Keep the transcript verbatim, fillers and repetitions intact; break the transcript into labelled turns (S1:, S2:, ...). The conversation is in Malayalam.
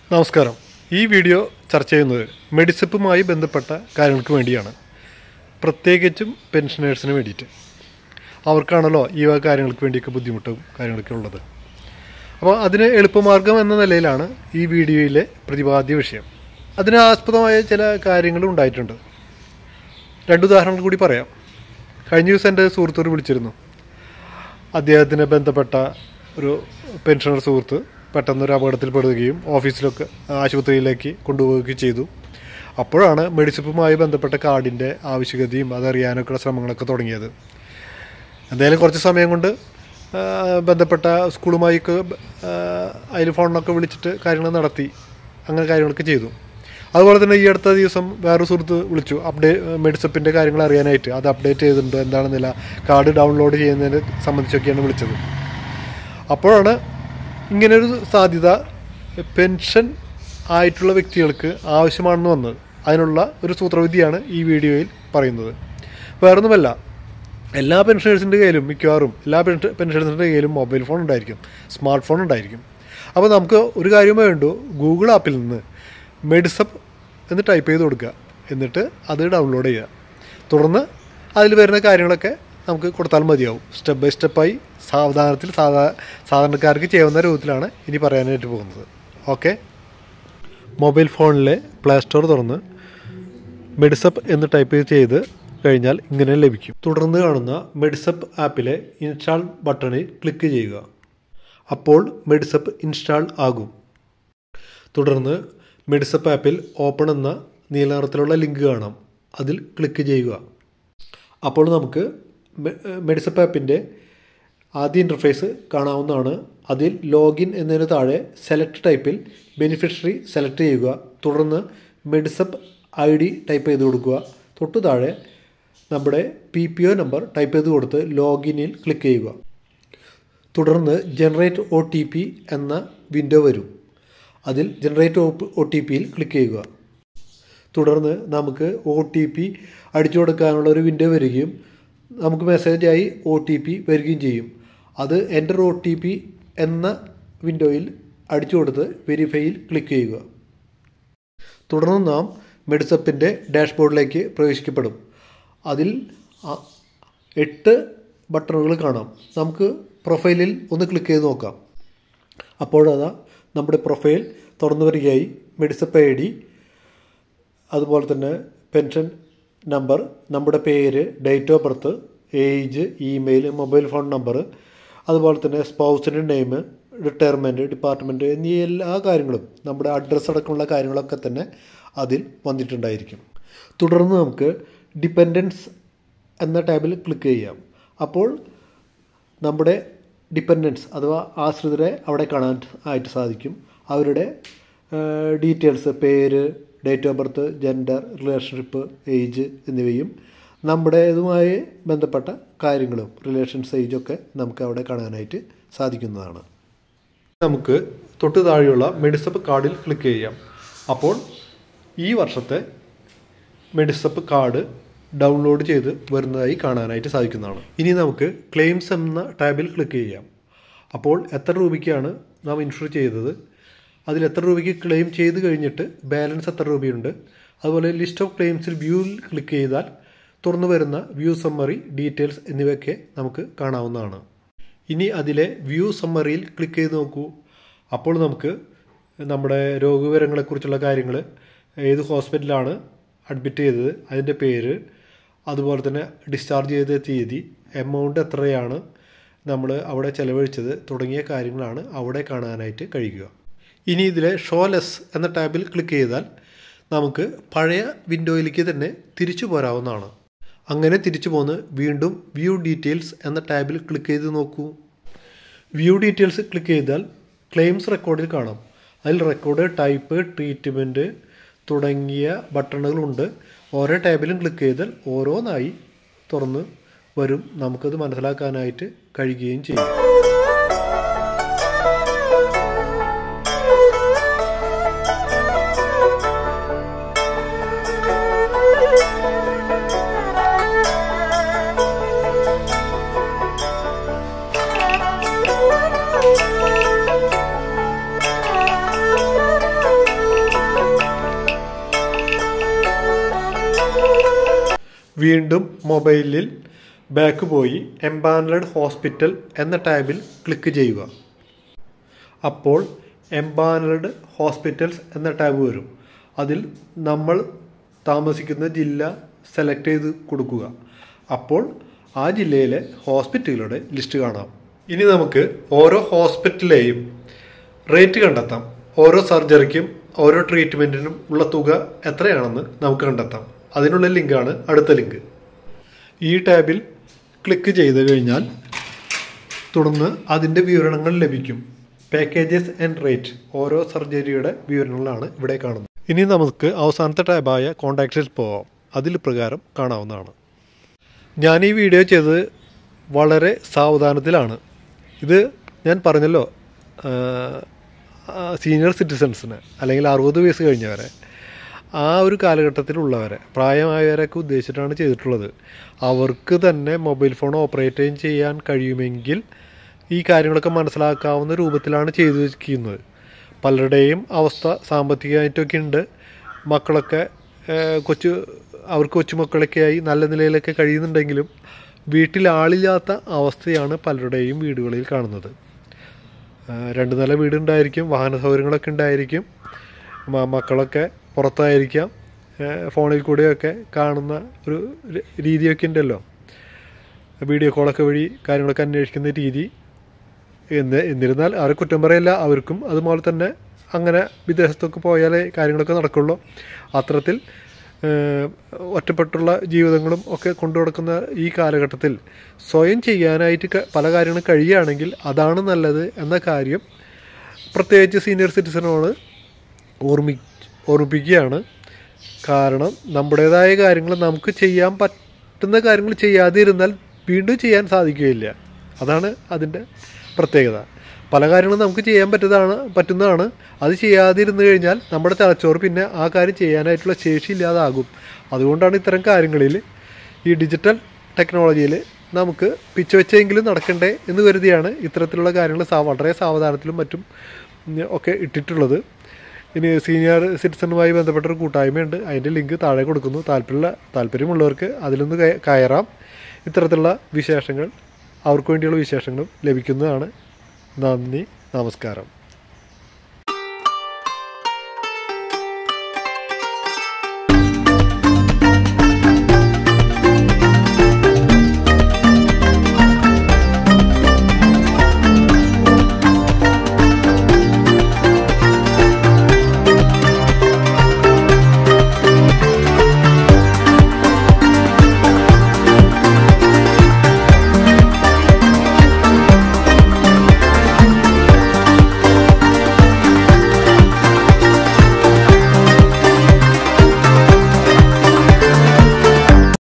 S1: നമസ്കാരം. ഈ വീഡിയോ ചർച്ച ചെയ്യുന്നത് മെഡിസെപ്പുമായി ബന്ധപ്പെട്ട കാര്യങ്ങൾക്ക് വേണ്ടിയാണ്. പ്രത്യേകിച്ചും പെൻഷനേഴ്സിന് വേണ്ടിയിട്ട്. അവർക്കാണല്ലോ ഈ വക കാര്യങ്ങൾക്ക് വേണ്ടിയൊക്കെ ബുദ്ധിമുട്ടും കാര്യങ്ങളൊക്കെ ഉള്ളത്. അപ്പോൾ അതിന് എളുപ്പമാർഗം എന്ന നിലയിലാണ് ഈ വീഡിയോയിലെ പ്രതിപാദ്യ വിഷയം. അതിന് ആസ്പദമായ ചില കാര്യങ്ങളും ഉണ്ടായിട്ടുണ്ട്. രണ്ടുദാഹരണങ്ങൾ കൂടി പറയാം. കഴിഞ്ഞ ദിവസം എൻ്റെ സുഹൃത്തോട് വിളിച്ചിരുന്നു. അദ്ദേഹത്തിന് ബന്ധപ്പെട്ട ഒരു പെൻഷനർ സുഹൃത്ത് പെട്ടെന്നൊരു അപകടത്തിൽപ്പെടുകയും ഓഫീസിലൊക്കെ ആശുപത്രിയിലേക്ക് കൊണ്ടുപോവുകയും ചെയ്തു. അപ്പോഴാണ് മെഡിസെപ്പുമായി ബന്ധപ്പെട്ട കാർഡിൻ്റെ ആവശ്യകതയും അതറിയാനൊക്കെയുള്ള ശ്രമങ്ങളൊക്കെ തുടങ്ങിയത്. എന്തായാലും കുറച്ച് സമയം കൊണ്ട് ബന്ധപ്പെട്ട സ്കൂളുമായിക്ക് അതിൽ ഫോണിനൊക്കെ വിളിച്ചിട്ട് കാര്യങ്ങൾ നടത്തി. അങ്ങനെ കാര്യങ്ങളൊക്കെ ചെയ്തു. അതുപോലെ തന്നെ ഈ അടുത്ത ദിവസം വേറൊരു സുഹൃത്ത് വിളിച്ചു അപ്ഡേ മെഡിസെപ്പിൻ്റെ കാര്യങ്ങൾ അറിയാനായിട്ട്. അത് അപ്ഡേറ്റ് ചെയ്തിട്ടുണ്ടോ, എന്താണെന്നില്ല, കാർഡ് ഡൗൺലോഡ് ചെയ്യുന്നതിനെ സംബന്ധിച്ചൊക്കെയാണ് വിളിച്ചത്. അപ്പോഴാണ് ഇങ്ങനൊരു സാധ്യത പെൻഷൻ ആയിട്ടുള്ള വ്യക്തികൾക്ക് ആവശ്യമാണെന്ന് വന്നത്. അതിനുള്ള ഒരു സൂത്രവിദ്യയാണ് ഈ വീഡിയോയിൽ പറയുന്നത്. വേറൊന്നുമല്ല, എല്ലാ പെൻഷനേഴ്സിൻ്റെ കയ്യിലും മിക്കവാറും എല്ലാ പെൻഷൻ പെൻഷനേഴ്സിൻ്റെ കയ്യിലും മൊബൈൽ ഫോൺ ഉണ്ടായിരിക്കും, സ്മാർട്ട് ഫോൺ ഉണ്ടായിരിക്കും. അപ്പോൾ നമുക്ക് ഒരു കാര്യമേ വേണ്ടൂ, ഗൂഗിൾ ആപ്പിൽ നിന്ന് മെഡിസെപ്പ് എന്ന് ടൈപ്പ് ചെയ്ത് കൊടുക്കുക. എന്നിട്ട് അത് ഡൗൺലോഡ് ചെയ്യുക. തുടർന്ന് അതിൽ വരുന്ന കാര്യങ്ങളൊക്കെ നമുക്ക് കൊടുത്താൽ മതിയാവും. സ്റ്റെപ്പ് ബൈ സ്റ്റെപ്പായി സാവധാനത്തിൽ സാധാ സാധാരണക്കാർക്ക് ചെയ്യാവുന്ന രൂപത്തിലാണ് ഇനി പറയാനായിട്ട് പോകുന്നത്. ഓക്കെ, മൊബൈൽ ഫോണിലെ പ്ലേ സ്റ്റോർ തുറന്ന് മെഡിസെപ്പ് എന്ന് ടൈപ്പ് ചെയ്ത് കഴിഞ്ഞാൽ ഇങ്ങനെ ലഭിക്കും. തുടർന്ന് കാണുന്ന മെഡിസെപ്പ് ആപ്പിലെ ഇൻസ്റ്റാൾ ബട്ടണിൽ ക്ലിക്ക് ചെയ്യുക. അപ്പോൾ മെഡിസെപ്പ് ഇൻസ്റ്റാൾ ആകും. തുടർന്ന് മെഡിസെപ്പ് ആപ്പിൽ ഓപ്പൺ എന്ന നീല നിറത്തിലുള്ള ലിങ്ക് കാണാം. അതിൽ ക്ലിക്ക് ചെയ്യുക. അപ്പോൾ നമുക്ക് മെഡിസെപ്പ് ആപ്പിൻ്റെ ആദ്യ ഇൻ്റർഫേസ് കാണാവുന്നതാണ്. അതിൽ ലോഗിൻ എന്നതിന് താഴെ സെലക്ട് ടൈപ്പിൽ ബെനിഫിഷ്യറി സെലക്ട് ചെയ്യുക. തുടർന്ന് മെഡിസെപ്പ് ഐ ഡി ടൈപ്പ് ചെയ്ത് കൊടുക്കുക. തൊട്ടു താഴെ നമ്മുടെ P P O number type ചെയ്ത് കൊടുത്ത് ലോഗിനിൽ ക്ലിക്ക് ചെയ്യുക. തുടർന്ന് ജനറേറ്റ് ഒ ടി പി എന്ന വിൻഡോ വരും. അതിൽ ജനറേറ്റ് ഒ ടി പിയിൽ ക്ലിക്ക് ചെയ്യുക. തുടർന്ന് നമുക്ക് ഒ ടി പി അടിച്ചു കൊടുക്കാനുള്ള ഒരു വിൻഡോ വരികയും നമുക്ക് മെസ്സേജായി ഒ ടി പി വരികയും ചെയ്യും. അത് എൻ്റർ ഒ ടി പി എന്ന വിൻഡോയിൽ അടിച്ചു കൊടുത്ത് വെരിഫൈയിൽ ക്ലിക്ക് ചെയ്യുക. തുടർന്ന് നാം മെഡിസെപ്പിൻ്റെ ഡാഷ്ബോർഡിലേക്ക് പ്രവേശിക്കപ്പെടും. അതിൽ എട്ട് ബട്ടണുകൾ കാണാം. നമുക്ക് പ്രൊഫൈലിൽ ഒന്ന് ക്ലിക്ക് ചെയ്ത് നോക്കാം. അപ്പോഴതാ നമ്മുടെ പ്രൊഫൈൽ തുറന്നു വരികയായി. മെഡിസെപ്പ് ഐ ഡി, അതുപോലെ തന്നെ പെൻഷൻ നമ്പർ, നമ്മുടെ പേര്, date of birth, age, email, mobile phone number, അതുപോലെ തന്നെ സ്പൗസിൻ്റെ നെയിം, റിട്ടയർമെൻറ്റ്, ഡിപ്പാർട്ട്മെൻറ്റ് എന്നീ എല്ലാ കാര്യങ്ങളും, നമ്മുടെ അഡ്രസ്സ് അടക്കമുള്ള കാര്യങ്ങളൊക്കെ തന്നെ അതിൽ വന്നിട്ടുണ്ടായിരിക്കും. തുടർന്ന് നമുക്ക് ഡിപ്പെൻഡൻസ് എന്ന ടാബിൽ ക്ലിക്ക് ചെയ്യാം. അപ്പോൾ നമ്മുടെ ഡിപ്പെൻഡൻസ് അഥവാ ആശ്രിതരെ അവിടെ കാണാൻ ആയിട്ട് സാധിക്കും. അവരുടെ ഡീറ്റെയിൽസ്, പേര്, date of birth, gender, relationship, age എന്നിവയും നമ്മുടെ ഇതുമായി ബന്ധപ്പെട്ട കാര്യങ്ങളും റിലേഷൻസ്, ഏജൊക്കെ നമുക്ക് അവിടെ കാണാനായിട്ട് സാധിക്കുന്നതാണ്. നമുക്ക് തൊട്ട് താഴെയുള്ള മെഡിസെപ്പ് കാർഡിൽ ക്ലിക്ക് ചെയ്യാം. അപ്പോൾ ഈ വർഷത്തെ മെഡിസെപ്പ് കാർഡ് ഡൗൺലോഡ് ചെയ്ത് വരുന്നതായി കാണാനായിട്ട് സാധിക്കുന്നതാണ്. ഇനി നമുക്ക് ക്ലെയിംസ് എന്ന ടാബിൽ ക്ലിക്ക് ചെയ്യാം. അപ്പോൾ എത്ര രൂപയ്ക്കാണ് നാം ഇൻഷുർ ചെയ്തത്, അതിൽ എത്ര രൂപയ്ക്ക് ക്ലെയിം ചെയ്ത് കഴിഞ്ഞിട്ട് ബാലൻസ് എത്ര രൂപയുണ്ട്, അതുപോലെ ലിസ്റ്റ് ഓഫ് ക്ലെയിംസിൽ വ്യൂവിൽ ക്ലിക്ക് ചെയ്താൽ തുറന്നു വരുന്ന വ്യൂ സമ്മറി, ഡീറ്റെയിൽസ് എന്നിവയൊക്കെ നമുക്ക് കാണാവുന്നതാണ്. ഇനി അതിലെ വ്യൂ സമ്മറിയിൽ ക്ലിക്ക് ചെയ്ത് നോക്കൂ. അപ്പോൾ നമുക്ക് നമ്മുടെ രോഗവിവരങ്ങളെക്കുറിച്ചുള്ള കാര്യങ്ങൾ, ഏത് ഹോസ്പിറ്റലാണ് അഡ്മിറ്റ് ചെയ്തത്, അതിൻ്റെ പേര്, അതുപോലെ തന്നെ ഡിസ്ചാർജ് ചെയ്ത തീയതി, എമൗണ്ട് എത്രയാണ് നമ്മൾ അവിടെ ചിലവഴിച്ചത് തുടങ്ങിയ കാര്യങ്ങളാണ് അവിടെ കാണാനായിട്ട് കഴിയുക. ഇനി ഇതിലെ ഷോ ലെസ് എന്ന ടാബിൽ ക്ലിക്ക് ചെയ്താൽ നമുക്ക് പഴയ വിൻഡോയിലേക്ക് തന്നെ തിരിച്ചു പോരാവുന്നതാണ്. അങ്ങനെ തിരിച്ചു പോന്ന് വീണ്ടും വ്യൂ ഡീറ്റെയിൽസ് എന്ന ടാബിൽ ക്ലിക്ക് ചെയ്ത് നോക്കൂ. വ്യൂ ഡീറ്റെയിൽസ് ക്ലിക്ക് ചെയ്താൽ ക്ലെയിംസ് റെക്കോർഡിൽ കാണാം. അതിൽ റെക്കോർഡ്, ടൈപ്പ്, ട്രീറ്റ്മെൻറ്റ് തുടങ്ങിയ ബട്ടണുകളുണ്ട്. ഓരോ ടാബിലും ക്ലിക്ക് ചെയ്താൽ ഓരോന്നായി തുറന്ന് വരും. നമുക്കത് മനസ്സിലാക്കാനായിട്ട് കഴിയുകയും ചെയ്യും. വീണ്ടും മൊബൈലിൽ ബാക്ക് പോയി എംപാനൽഡ് ഹോസ്പിറ്റൽ എന്ന ടാബിൽ ക്ലിക്ക് ചെയ്യുക. അപ്പോൾ എംപാനൽഡ് ഹോസ്പിറ്റൽസ് എന്ന ടാബ് വരും. അതിൽ നമ്മൾ താമസിക്കുന്ന ജില്ല സെലക്ട് ചെയ്ത് കൊടുക്കുക. അപ്പോൾ ആ ജില്ലയിലെ ഹോസ്പിറ്റലുകളുടെ ലിസ്റ്റ് കാണാം. ഇനി നമുക്ക് ഓരോ ഹോസ്പിറ്റലിലെയും റേറ്റ് കണ്ടെത്താം. ഓരോ സർജറിക്കും ഓരോ ട്രീറ്റ്മെൻറ്റിനും ഉള്ള തുക എത്രയാണെന്ന് നമുക്ക് കണ്ടെത്താം. അതിനുള്ള ലിങ്കാണ് അടുത്ത ലിങ്ക്. ഈ ടാബിൽ ക്ലിക്ക് ചെയ്ത് കഴിഞ്ഞാൽ തുടർന്ന് അതിൻ്റെ വിവരണങ്ങൾ ലഭിക്കും. പാക്കേജസ് ആൻഡ് റേറ്റ് ഓരോ സർജറിയുടെ വിവരണങ്ങളാണ് ഇവിടെ കാണുന്നത്. ഇനി നമുക്ക് അവസാനത്തെ ടാബായ കോൺടാക്ട്സിൽ പോകാം. അതിൽ പ്രകാരം കാണാവുന്നതാണ്. ഞാൻ ഈ വീഡിയോ ചെയ്തത് വളരെ സാവധാനത്തിലാണ്. ഇത് ഞാൻ പറഞ്ഞല്ലോ, സീനിയർ സിറ്റിസൺസിന് അല്ലെങ്കിൽ അറുപത് വയസ്സ് കഴിഞ്ഞവരെ, ആ ഒരു കാലഘട്ടത്തിലുള്ളവരെ, പ്രായമായവരൊക്കെ ഉദ്ദേശിച്ചിട്ടാണ് ചെയ്തിട്ടുള്ളത്. അവർക്ക് തന്നെ മൊബൈൽ ഫോൺ ഓപ്പറേറ്റ് ചെയ്യാൻ കഴിയുമെങ്കിൽ ഈ കാര്യങ്ങളൊക്കെ മനസ്സിലാക്കാവുന്ന രൂപത്തിലാണ് ചെയ്തു വയ്ക്കുന്നത്. പലരുടെയും അവസ്ഥ സാമ്പത്തികമായിട്ടൊക്കെ ഉണ്ട്. മക്കളൊക്കെ കൊച്ചു അവർക്ക് കൊച്ചുമക്കളൊക്കെയായി നല്ല നിലയിലൊക്കെ കഴിയുന്നുണ്ടെങ്കിലും വീട്ടിൽ ആളില്ലാത്ത അവസ്ഥയാണ് പലരുടെയും വീടുകളിൽ കാണുന്നത്. രണ്ട് നില വീടുണ്ടായിരിക്കും, വാഹന സൗകര്യങ്ങളൊക്കെ ഉണ്ടായിരിക്കും, മക്കളൊക്കെ പുറത്തായിരിക്കാം, ഫോണിൽ കൂടെയൊക്കെ കാണുന്ന ഒരു രീതിയൊക്കെ ഉണ്ടല്ലോ, വീഡിയോ കോളൊക്കെ വഴി കാര്യങ്ങളൊക്കെ അന്വേഷിക്കുന്ന രീതി. എന്ന് എന്നിരുന്നാൽ അവരെ കുറ്റം പറയില്ല, അവർക്കും അതുപോലെ തന്നെ അങ്ങനെ വിദേശത്തൊക്കെ പോയാലേ കാര്യങ്ങളൊക്കെ നടക്കുള്ളൂ. അത്തരത്തിൽ ഒറ്റപ്പെട്ടുള്ള ജീവിതങ്ങളും ഒക്കെ കൊണ്ടു നടക്കുന്ന ഈ കാലഘട്ടത്തിൽ സ്വയം ചെയ്യാനായിട്ട് പല കാര്യങ്ങളും കഴിയുകയാണെങ്കിൽ അതാണ് നല്ലത് എന്ന കാര്യം പ്രത്യേകിച്ച് സീനിയർ സിറ്റിസനോട് ഓർമ്മി ഓർമ്മിപ്പിക്കുകയാണ്. കാരണം നമ്മുടേതായ കാര്യങ്ങൾ നമുക്ക് ചെയ്യാൻ പറ്റുന്ന കാര്യങ്ങൾ ചെയ്യാതെ ഇരുന്നാൽ വീണ്ടും ചെയ്യാൻ സാധിക്കുകയില്ല. അതാണ് അതിൻ്റെ പ്രത്യേകത. പല കാര്യങ്ങളും നമുക്ക് ചെയ്യാൻ പറ്റുന്നതാണ് പറ്റുന്നതാണ് അത് ചെയ്യാതിരുന്നു കഴിഞ്ഞാൽ നമ്മുടെ തലച്ചോറ് പിന്നെ ആ കാര്യം ചെയ്യാനായിട്ടുള്ള ശേഷി ഇല്ലാതാകും. അതുകൊണ്ടാണ് ഇത്തരം കാര്യങ്ങളിൽ ഈ ഡിജിറ്റൽ ടെക്നോളജിയിൽ നമുക്ക് പിച്ച വെച്ചെങ്കിലും നടക്കണ്ടേ എന്ന് കരുതിയാണ് ഇത്തരത്തിലുള്ള കാര്യങ്ങൾ വളരെ സാവധാനത്തിലും മറ്റും ഒക്കെ ഇട്ടിട്ടുള്ളത്. ഇനി സീനിയർ സിറ്റിസണുമായി ബന്ധപ്പെട്ടൊരു കൂട്ടായ്മയുണ്ട്, അതിൻ്റെ ലിങ്ക് താഴെ കൊടുക്കുന്നു. താല്പര്യമുള്ള താല്പര്യമുള്ളവർക്ക് അതിലൊന്ന് കയറാം. ഇത്തരത്തിലുള്ള വിശേഷങ്ങൾ അവർക്ക് വേണ്ടിയുള്ള വിശേഷങ്ങളും ലഭിക്കുന്നതാണ്. നന്ദി, നമസ്കാരം.